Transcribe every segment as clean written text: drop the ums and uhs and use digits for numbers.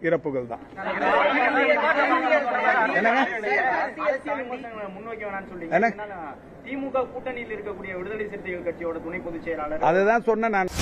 இறப்புகள் தான். திமுக கூட்டணியில் இருக்கக்கூடிய விடுதலை சிறுத்தைகள் கட்சியோட துணை பொதுச் செயலாளர் அதுதான் சொன்னேன் நான்.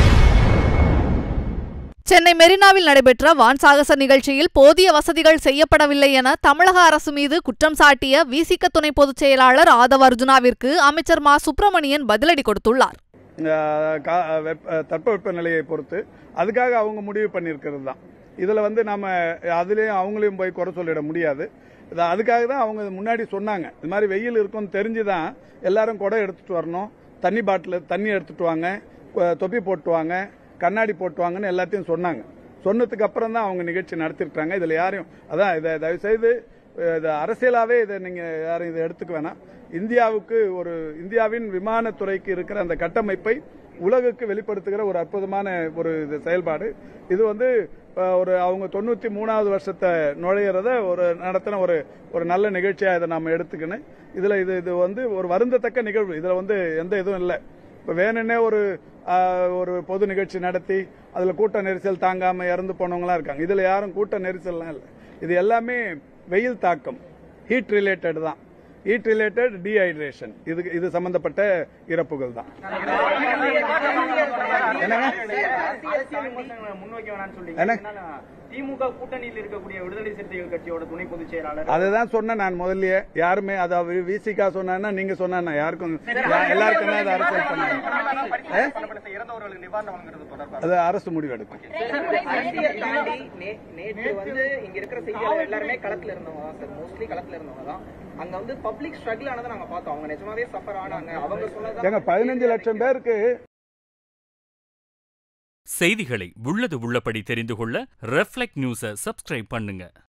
சென்னை மெரினாவில் நடைபெற்ற வான் சாகச நிகழ்ச்சியில் போதிய வசதிகள் செய்யப்படவில்லை என தமிழக அரசு மீது குற்றம் சாட்டிய விசிக துணை பொதுச் செயலாளர் ஆதவ அர்ஜுனாவிற்கு அமைச்சர் மா சுப்பிரமணியன் பதிலடி கொடுத்துள்ளார். தட்பவெப்ப நிலையை பொறுத்து அதுக்காக அவங்க முடிவு பண்ணியிருக்கிறது தான். இதில் நம்ம அதுலேயும் அவங்களையும் போய் குறை சொல்லிட முடியாது. அதுக்காக தான் அவங்க முன்னாடி சொன்னாங்க, இது மாதிரி வெயில் இருக்கும்னு தெரிஞ்சு தான் எல்லாரும் குடை எடுத்துட்டு வரணும், தண்ணி பாட்டில் தண்ணி எடுத்துட்டு வாங்க, தொப்பி போட்டு வாங்க, கண்ணாடி போட்டு வாங்கன்னு எல்லாத்தையும் சொன்னாங்க. சொன்னதுக்கு அப்புறம் தான் அவங்க நிகழ்ச்சி நடத்திருக்காங்க. இதில் யாரையும் அதான் இதை தயவுசெய்து அரசியலாகவே இதை நீங்கள் யாரும் இதை எடுத்துக்க வேணாம். இந்தியாவின் விமானத்துறைக்கு இருக்கிற அந்த கட்டமைப்பை உலகுக்கு வெளிப்படுத்துகிற ஒரு அற்புதமான ஒரு செயல்பாடு இது. ஒரு அவங்க 93வது வருஷத்தை நுழையிறத நடத்தின ஒரு நல்ல நிகழ்ச்சியாக இதை நாம் எடுத்துக்கணும். இதில் இது ஒரு வருந்தத்தக்க நிகழ்வு. இதில் எந்த இதுவும் இல்லை. இப்போ வேணுன்னே ஒரு பொது நிகழ்ச்சி நடத்தி அதில் கூட்ட நெரிசல் தாங்காமல் இறந்து போனவங்களாம் இருக்காங்க. இதில் யாரும் கூட்ட நெரிசல்லாம் இல்லை. இது எல்லாமே வெயில் தாக்கம், ஹீட் ரிலேட்டட் தான். ஹீட் ரிலேட்டட் டீஹைட்ரேஷன், இது சம்பந்தப்பட்ட இறப்புகள் தான். திமுக கூட்டணியில் இருக்கக்கூடிய விடுதலை சிறுத்தைகள் கட்சியோட துணை பொதுச் செயலாளர் அதுதான் சொன்னேன் நான் முதல்லயே. யாருமே அதாவது விசிகா சொன்னா நீங்க சொன்னா யாருக்கும் எல்லாருக்குமே அதை அரசியல் பண்ணாங்க. அது அரசு முடிவு எடுக்கும். நேற்று இங்க இருக்கிற செய்தியாளர் எல்லாருமே களத்துல இருந்தவங்க தான் சார், மோஸ்ட்லி களத்துல இருந்தவங்க தான். அங்க பப்ளிக் ஸ்ட்ரகிள் ஆனதை நாங்க பார்த்தோம். அவங்க நிஜமாவே சஃபர் ஆனாங்க. அவங்க சொன்னது 15 லட்சம் பேருக்கு. செய்திகளை உள்ளது உள்ளபடி தெரிந்து கொள்ள ரெஃப்ளெக்ட் நியூஸை சப்ஸ்கிரைப் பண்ணுங்க.